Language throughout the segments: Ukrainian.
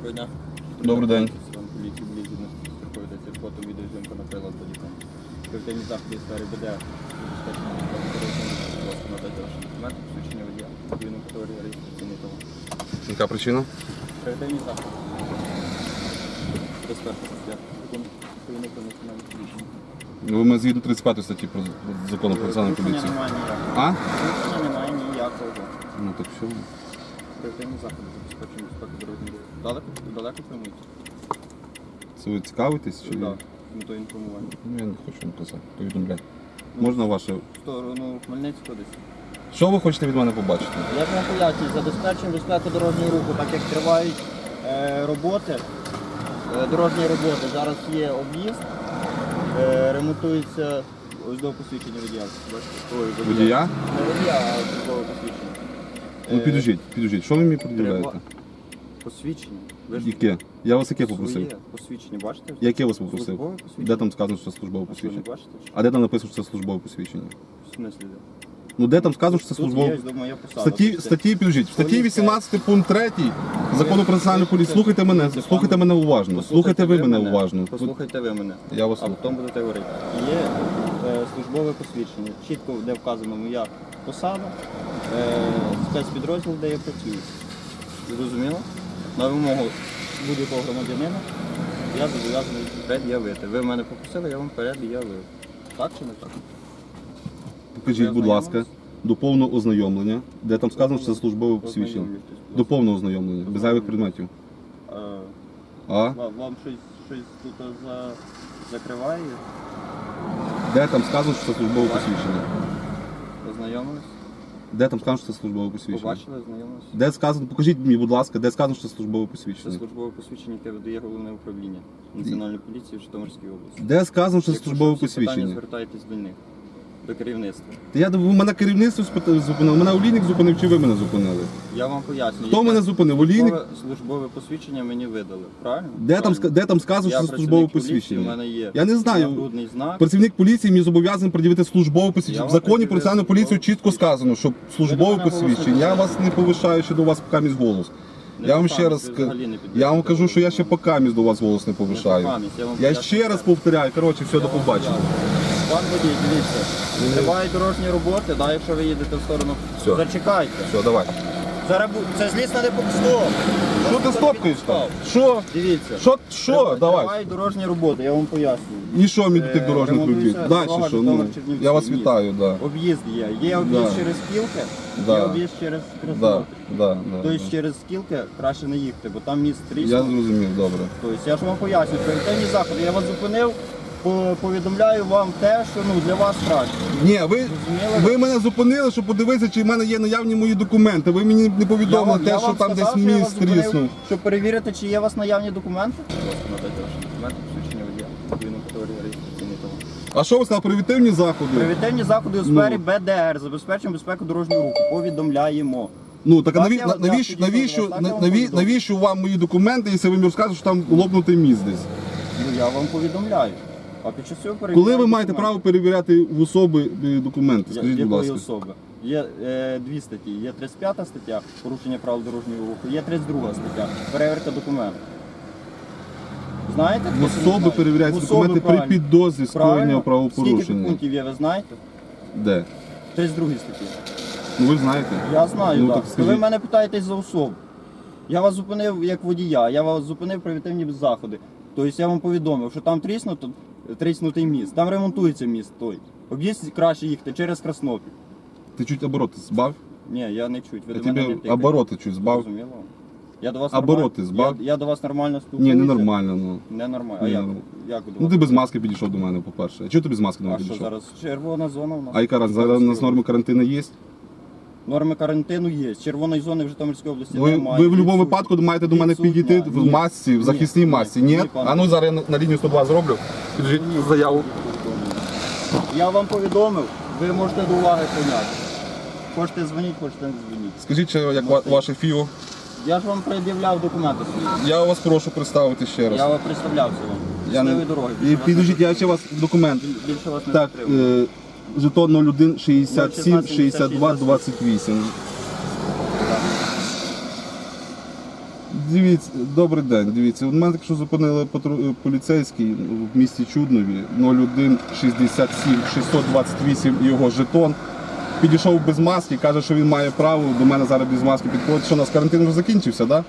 Доброго дня. Добрий день. Поліції Блізідно проходиться фото, відеозйомка на прилад водіком. Привітальні заходи в сфері БД. Надати ваші документи, посвідчення водія, відповідну категорію реєстраційний талон. Яка причина? Привітальні заходи. Безпека стаття. Закон України про національну поліцію. Ви мене згідно 35 статті про закону про національну поліцію. Немає ніякого. А? Немає ніякого. Ну так що? Привітальні заходи забезпечення безпеки дорожнього руху. Далеко прямують? Це ви цікавитесь? Чи... Так, з метою інформування. Ну, я не хочу вам казати, повідомляти. Можна ваше... В сторону Хмельницького десь. Що ви хочете від мене побачити? Як вам пояснюю, забезпечення безпеки дорожнього руху, так як тривають роботи, дорожні роботи, зараз є об'їзд, ремонтується ось до посвідчення водія. Водія? Не водія, а службове посвідчення. Ну підождіть, що ви мені пред'являєте? Посвідчення. Ви ж Яке? Я вас яке попросив? своє посвідчення, бачите? Яке вас попросив? Службове посвідчення. Де там сказано, що це службове А що, не посвідчення? бачите? Чи? А де там написано, що це службове посвідчення? В смислі? Ну де там сказано, що це Тут службове... є, ось моя посада. Підождіть, в статті 18 пункт 3 Закону про національну поліцію. Слухайте мене уважно. Слухайте ви мене уважно. Послухайте ви мене. Я вас А потім будете говорити. Є службове посвідчення. Чітко де вказано моя посада, спецпідрозділ, де я працюю. Зрозуміло? На вимогу будь-якого громадянина я зобов'язаний пред'явити. Ви мене попросили, я вам пред'явив. Так чи не так? Покажіть, будь ласка, до повного ознайомлення, де там сказано, що це службове посвідчення. До повного ознайомлення, без зайвих предметів. А? Вам щось тут закриває? Де там сказано, що це службове посвідчення? Ознайомились? Де там сказано, що це службове посвідчення? Побачили, ознайомились? Де сказано, покажіть мені, будь ласка, де сказано, що це службове Це посвідчення? службове посвідчення, яке видає головне управління Національної поліції в Житомирській області. Де сказано, що це Якщо службове всі питання, посвідчення? звертайтесь до них, до керівництва. Ви мене керівництво зупинило, мене олійник зупинив, чи ви мене зупинили? Я вам пояснюю. Хто мене зупинив? Олійник? Службове посвідчення мені видали, правильно? Де там сказано, що це службове У посвідчення? мене є Я не знаю. нагрудний знак. Працівник поліції мені зобов'язаний пред'явити службове посвідчення. В законі про національну поліцію чітко сказано, що службове посвідчення. Я вас не повишаю ще до вас поки місь голос. Я вам ще раз я вам кажу, що я ще поки місь до вас голос не повишаю. Я ще раз повторяю, коротше, все, до побачення. Пан водій, дивіться, тривають дорожні роботи, да, якщо ви їдете в сторону, Все. зачекайте. Все, давай. Зараз це злісно не стоп. Що ти стопкаєш там? Що? Дивіться. Що? Давай. Тривають дорожні роботи, я вам пояснюю. І що мені до тих дорожніх робіт? Ремонтується Далі дорога що? Ну, Житомир-Чернівці, я вас об'їзд. вітаю, да. Об'їзд є. Є об'їзд Да. через Скілки, Да. є об'їзд через Да, Краснопіль. да. Тобто через Скілки краще не їхати, бо там міст Я тріснув. зрозумів, добре. Тобто я ж вам пояснюю, пріоритетні заходи. Я вас зупинив, повідомляю вам те, що для вас краще. Ні, ви мене зупинили, щоб подивитися, чи в мене є наявні мої документи. Ви мені не повідомили те, що там десь міст тріснув. Щоб перевірити, чи є у вас наявні документи. Надайте ваші документи, посвідчення водія, відповідну категорію реєстраційний талон. А що ви сказали, превентивні заходи? Превентивні заходи у сфері БДР, забезпечуємо безпеку дорожнього руху. Повідомляємо. Ну, так а Так, навіщо вам мої документи, якщо ви мені розказуєте, що там лопнутий міст десь? Ну, я вам повідомляю. А під час цього перевіряю Коли ви маєте документи. право перевіряти в особи документи? Скажіть, будь Якої ласка. особи? Є дві статті. Є 35 стаття, порушення правил дорожнього руху, є 32 стаття, перевірка документів. Знаєте? В особи перевіряються документи при підозрі скоєння Скільки правопорушення. пунктів є, ви знаєте? Де? 32 статті. Ну ви знаєте. Я знаю, Ну, так. так скажіть. Ви мене питаєтесь за особу. Я вас зупинив як водія, я вас зупинив превентивні заходи. Тобто я вам повідомив, що там тріснутий міст, там ремонтується міст той. Об'їзд краще їхати через Краснопіль. Ти чуть обороти збав? Ні, я не чуть. Ви Я до мене не тебе тикайте. обороти чуть збав. Зрозуміло. Я до вас Обороти нормально- збав? Я до вас нормально спілкуюся. Ні, ненормально, ну. Ненормально. А Ні, як? ну. Як до Ну вас? ти без маски підійшов до мене, по-перше. А чого ти без маски до А мене що підійшов? зараз? Червона зона у нас. А яка раз зараз у нас норми карантину є? Норми карантину є. Червоної зони в Житомирській області Ви немає. в будь-якому Відсутня. випадку маєте до мене Відсутня. підійти в Ні. масці, в захисній Ні. масці. Ні, Ні? пане. А ну зараз я на лінію 102 зроблю. Підождіть заяву. Я вам повідомив, ви можете до уваги прийняти. Хочете дзвоніть, хочете не дзвоніть. Скажіть, як ваше ФІО? Я ж вам пред'являв документи свої. Я вас прошу представити ще раз. Я вам представлявся вам. Я не... Щасливої дороги. І підождіть, я ще вас документ. Більше вас не Так, затримую. жетон 01 67 62 28. Дивіться, добрий день, дивіться, у мене так що зупинили поліцейський в місті Чуднові, 0167 628 його жетон. Підійшов без маски, каже, що він має право, до мене зараз без маски підходить. Що у нас карантин вже закінчився, так?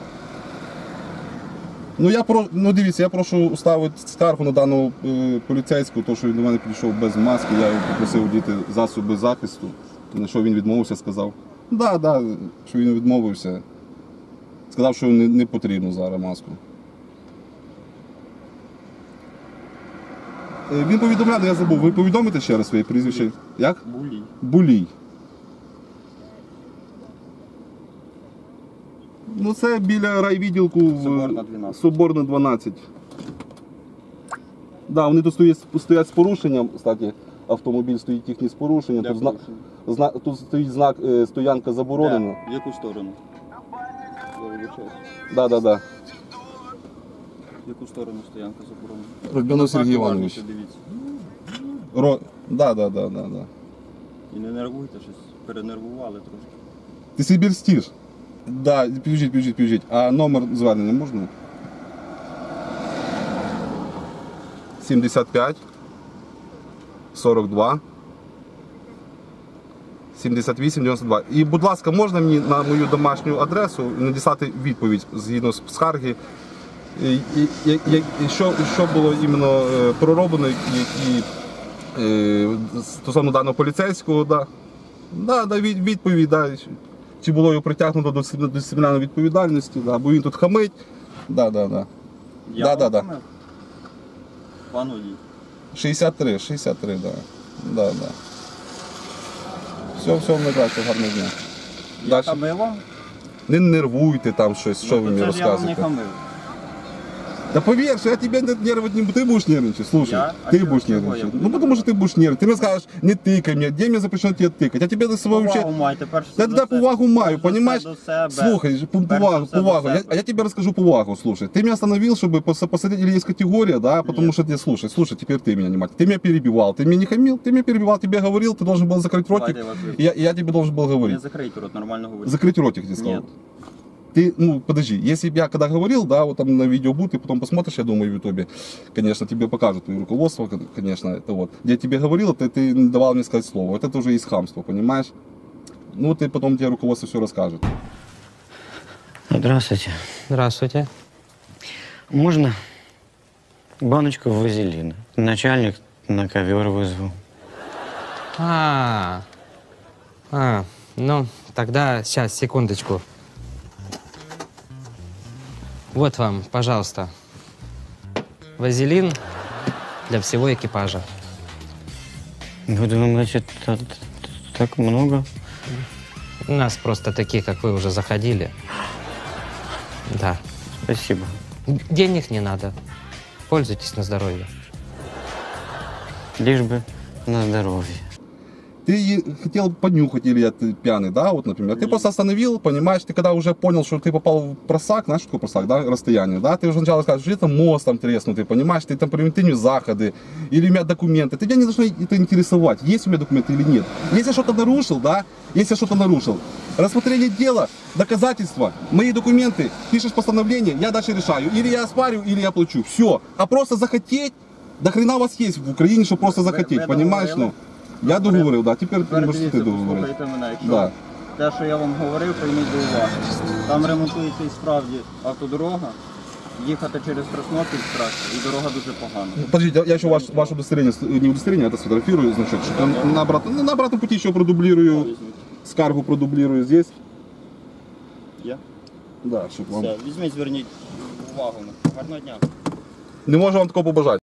Да? Ну дивіться, я прошу ставити скаргу на даного поліцейського, тому що він до мене підійшов без маски, я його попросив діти засоби захисту, на що він відмовився, сказав. Да, що він відмовився. Сказав, що не потрібно зараз маску. Він повідомляв, я забув. Ви повідомите ще раз своє прізвище? Як? Булій. Булій. Ну це біля райвідділку Соборна 12. Соборна 12. Да, вони тут стоять з порушенням, кстати, автомобіль стоїть їхній з порушенням. Де Тут, порушення? тут стоїть знак стоянка заборонена. Де? В яку сторону? Да. В яку сторону стоянка заборонена? Родіонов Сергій Іванович. Дивіться. Да. І не нервуйте, щось перенервували трошки. Ти сибірстіш? Да, підождіть. А номер звернення можна? 75 42 78 92. І, будь ласка, можна мені на мою домашню адресу надіслати відповідь згідно з скарги, і що було іменно пророблено, стосовно даного поліцейського, відповідь, чи було його притягнуто до дисциплінарної відповідальності, бо він тут хамить. Я вам помив? Пан водій. 63, да. Все, найкраще, гарного дня. Я хамив вам? Не нервуйте там щось, що ви мені Це ж я вам не розказуєте. хамив. Да поверь, что я тебя нервировать не буду. Ты будешь нервничать, слушай. Я? А Ты чего- будешь чего я нервничать. буду Ну потому что ты будешь нервничать. Ты мне скажешь, не тыкай меня, где мне запрещено тебе тыкать. Я тебе за собой вообще... Повагу майте, перш Да, за да, все. повагу маю, Перш за понимаешь? все до себе. Слухай, Перш повагу, за все до повагу. себе. А я тебе расскажу повагу, слушай. Ты меня остановил, чтобы посмотреть, или есть категория, да, потому Нет. что ты, слушай, теперь ты меня не мать. Ты меня перебивал, ты меня не хамил, ты меня перебивал, тебе говорил, ты должен был закрыть ротик. Давайте я вас Я тебе должен был Не говорить. закрийте рот, нормально говорите. Закрыть ротик, ты сказал. Нет. Ты, подожди, если бы я когда говорил, да, вот там на видео будет, ты потом посмотришь, я думаю, в ютубе, конечно, тебе покажут твое руководство, конечно, это вот. Я тебе говорил, ты не давал мне сказать слово. Это тоже есть хамство, понимаешь? Ну, ты потом тебе руководство все расскажет. Здравствуйте. Здравствуйте. Можно баночку вазелина? Начальник на ковер вызвал. Ну, тогда сейчас, секундочку. Вот вам, пожалуйста, вазелин для всего экипажа. Вы думаете, так много? У нас просто такие, как вы, уже заходили. Да. Спасибо. Денег не надо. Пользуйтесь на здоровье. Лишь бы на здоровье. Ты хотел понюхать, или ты пьяный, да, вот, например. Ты просто остановил, понимаешь, ты когда уже понял, что ты попал в просак, знаешь, что такое просак, да, расстояние, да, ты уже сначала скажешь, что это мост там треснутый, понимаешь, ты там превентивные заходы, или у меня документы. Тебя не должно это интересовать, есть у меня документы или нет. Если я что-то нарушил, да, рассмотрение дела, доказательства, мои документы, пишешь постановление, я дальше решаю. Или я оспариваю, или я плачу. Все. А просто захотеть, до хрена у вас есть в Украине, чтобы просто захотеть, ви понимаешь, договорили? Я договорив, да. Тепер Тепер можеш ти дивіться, договорити. послухайте мене, якщо Да. те, що я вам говорив, прийміть до уваги. Там ремонтується і справді автодорога, їхати через Краснопіль страшно, і дорога дуже погана. Подождите, я еще ваше удостоверение, не удостоверение, это сфотографирую, значок, что на обратном пути еще продублирую, Візьміть. скаргу продублирую здесь. Є? Да, щоб вам... Все, візьміть, зверніть увагу. Гарного дня. Не можу вам такого побажати.